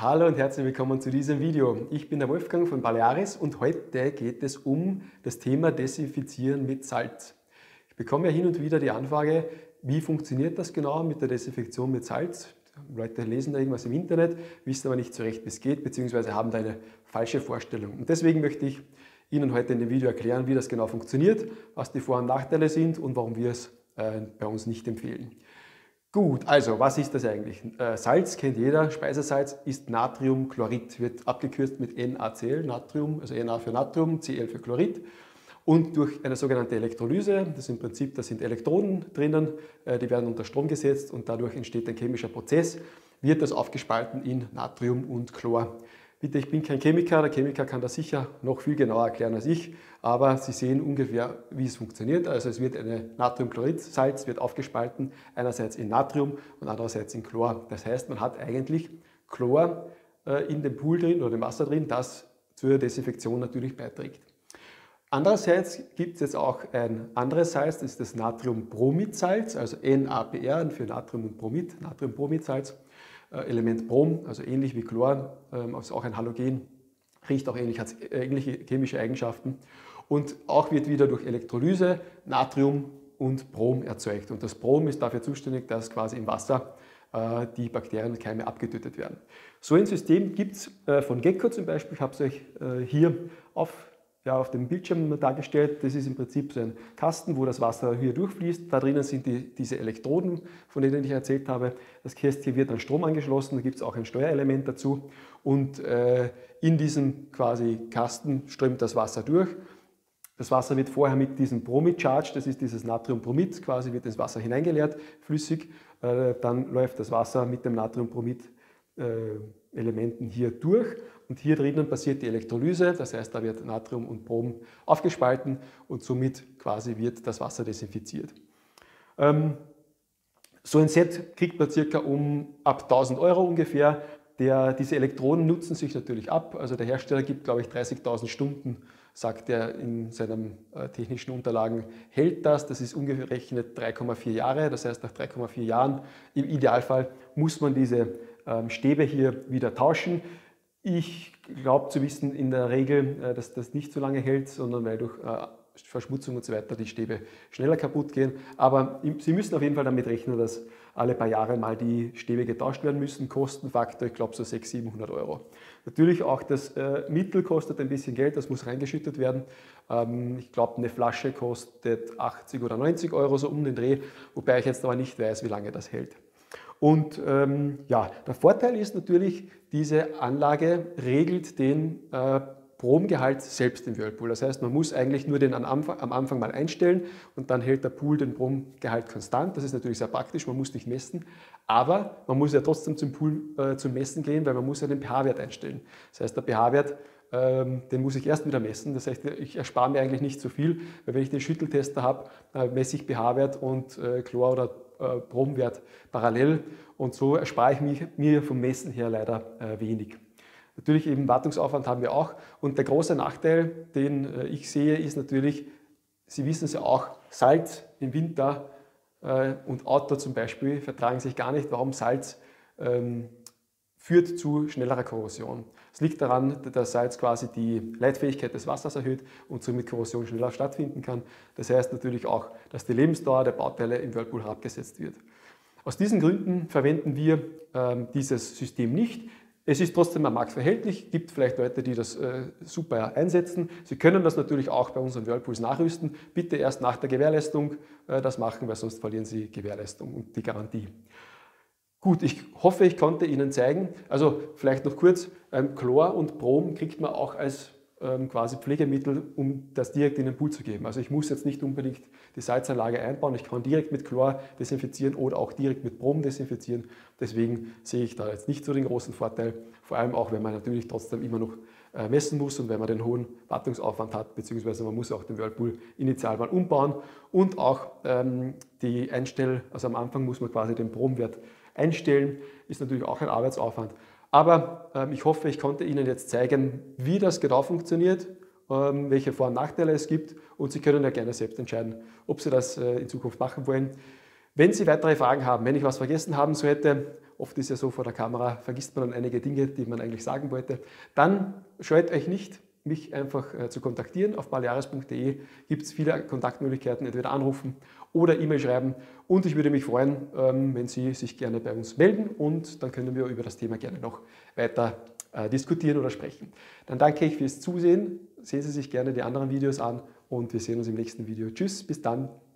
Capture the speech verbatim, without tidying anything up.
Hallo und herzlich willkommen zu diesem Video. Ich bin der Wolfgang von Balearis und heute geht es um das Thema Desinfizieren mit Salz. Ich bekomme ja hin und wieder die Anfrage, wie funktioniert das genau mit der Desinfektion mit Salz? Leute lesen da irgendwas im Internet, wissen aber nicht so recht, wie es geht, beziehungsweise haben da eine falsche Vorstellung. Und deswegen möchte ich Ihnen heute in dem Video erklären, wie das genau funktioniert, was die Vor- und Nachteile sind und warum wir es äh, bei uns nicht empfehlen. Gut, also was ist das eigentlich? Äh, Salz kennt jeder, Speisesalz ist Natriumchlorid, wird abgekürzt mit NaCl, Natrium, also Na für Natrium, Cl für Chlorid. Und durch eine sogenannte Elektrolyse, das ist im Prinzip, da sind Elektroden drinnen, äh, die werden unter Strom gesetzt und dadurch entsteht ein chemischer Prozess, wird das aufgespalten in Natrium und Chlor. Bitte, ich bin kein Chemiker, der Chemiker kann das sicher noch viel genauer erklären als ich, aber Sie sehen ungefähr, wie es funktioniert. Also es wird eine Natriumchlorid-Salz wird aufgespalten, einerseits in Natrium und andererseits in Chlor. Das heißt, man hat eigentlich Chlor in dem Pool drin oder dem Wasser drin, das zur Desinfektion natürlich beiträgt. Andererseits gibt es jetzt auch ein anderes Salz, das ist das Natriumbromidsalz, also N A P R für Natrium und Bromid, Natriumbromidsalz. Element Brom, also ähnlich wie Chlor, ist auch ein Halogen, riecht auch ähnlich, hat ähnliche chemische Eigenschaften und auch wird wieder durch Elektrolyse Natrium und Brom erzeugt. Und das Brom ist dafür zuständig, dass quasi im Wasser die Bakterien und Keime abgetötet werden. So ein System gibt es von Gecko zum Beispiel, ich habe es euch hier auf Ja, auf dem Bildschirm dargestellt. Das ist im Prinzip so ein Kasten, wo das Wasser hier durchfließt. Da drinnen sind die, diese Elektroden, von denen ich erzählt habe. Das Kästchen wird an Strom angeschlossen, da gibt es auch ein Steuerelement dazu. Und äh, in diesem quasi Kasten strömt das Wasser durch. Das Wasser wird vorher mit diesem Bromid-Charge, das ist dieses Natriumbromid, quasi wird das Wasser hineingeleert, flüssig. Äh, dann läuft das Wasser mit dem Natriumbromid-Elementen hier durch. Und hier drinnen passiert die Elektrolyse, das heißt, da wird Natrium und Brom aufgespalten und somit quasi wird das Wasser desinfiziert. Ähm, so ein Set kriegt man circa um ab tausend Euro ungefähr. Der, diese Elektroden nutzen sich natürlich ab. Also der Hersteller gibt, glaube ich, dreißigtausend Stunden, sagt er in seinen äh, technischen Unterlagen, hält das. Das ist umgerechnet drei Komma vier Jahre. Das heißt, nach drei Komma vier Jahren im Idealfall muss man diese ähm, Stäbe hier wieder tauschen. Ich glaube zu wissen in der Regel, dass das nicht so lange hält, sondern weil durch Verschmutzung und so weiter die Stäbe schneller kaputt gehen. Aber Sie müssen auf jeden Fall damit rechnen, dass alle paar Jahre mal die Stäbe getauscht werden müssen. Kostenfaktor, ich glaube so sechshundert, siebenhundert Euro. Natürlich auch das Mittel kostet ein bisschen Geld, das muss reingeschüttet werden. Ich glaube eine Flasche kostet achtzig oder neunzig Euro so um den Dreh, wobei ich jetzt aber nicht weiß, wie lange das hält. Und ähm, ja, der Vorteil ist natürlich, diese Anlage regelt den äh, Bromgehalt selbst im Whirlpool. Das heißt, man muss eigentlich nur den am Anfang, am Anfang mal einstellen und dann hält der Pool den Bromgehalt konstant. Das ist natürlich sehr praktisch, man muss nicht messen, aber man muss ja trotzdem zum Pool äh, zum Messen gehen, weil man muss ja den pH-Wert einstellen. Das heißt, der pH-Wert, ähm, den muss ich erst wieder messen. Das heißt, ich erspare mir eigentlich nicht so viel, weil wenn ich den Schütteltester habe, äh, messe ich pH-Wert und äh, Chlor- oder äh, Bromwert parallel und so erspare ich mich, mir vom Messen her leider äh, wenig. Natürlich eben Wartungsaufwand haben wir auch und der große Nachteil, den äh, ich sehe, ist natürlich, Sie wissen es ja auch, Salz im Winter äh, und Outdoor zum Beispiel vertragen sich gar nicht. Warum? Salz ähm, führt zu schnellerer Korrosion. Es liegt daran, dass Salz quasi die Leitfähigkeit des Wassers erhöht und somit Korrosion schneller stattfinden kann. Das heißt natürlich auch, dass die Lebensdauer der Bauteile im Whirlpool herabgesetzt wird. Aus diesen Gründen verwenden wir ähm, dieses System nicht. Es ist trotzdem am Markt erhältlich, gibt vielleicht Leute, die das äh, super einsetzen. Sie können das natürlich auch bei unseren Whirlpools nachrüsten. Bitte erst nach der Gewährleistung äh, das machen, weil sonst verlieren Sie Gewährleistung und die Garantie. Gut, ich hoffe, ich konnte Ihnen zeigen, also vielleicht noch kurz, ähm, Chlor und Brom kriegt man auch als ähm, quasi Pflegemittel, um das direkt in den Pool zu geben. Also ich muss jetzt nicht unbedingt die Salzanlage einbauen, ich kann direkt mit Chlor desinfizieren oder auch direkt mit Brom desinfizieren. Deswegen sehe ich da jetzt nicht so den großen Vorteil, vor allem auch, wenn man natürlich trotzdem immer noch äh, messen muss und wenn man den hohen Wartungsaufwand hat, beziehungsweise man muss auch den Whirlpool initial mal umbauen und auch ähm, die Einstell, also am Anfang muss man quasi den Bromwert einstellen, ist natürlich auch ein Arbeitsaufwand. Aber ähm, ich hoffe, ich konnte Ihnen jetzt zeigen, wie das genau funktioniert, ähm, welche Vor- und Nachteile es gibt und Sie können ja gerne selbst entscheiden, ob Sie das äh, in Zukunft machen wollen. Wenn Sie weitere Fragen haben, wenn ich was vergessen haben sollte, oft ist ja so vor der Kamera, vergisst man dann einige Dinge, die man eigentlich sagen wollte, dann scheut euch nicht, mich einfach äh, zu kontaktieren. Auf baleares punkt de gibt es viele Kontaktmöglichkeiten, entweder anrufen oder E-Mail schreiben. Und ich würde mich freuen, ähm, wenn Sie sich gerne bei uns melden und dann können wir über das Thema gerne noch weiter äh, diskutieren oder sprechen. Dann danke ich fürs Zusehen. Sehen Sie sich gerne die anderen Videos an und wir sehen uns im nächsten Video. Tschüss, bis dann.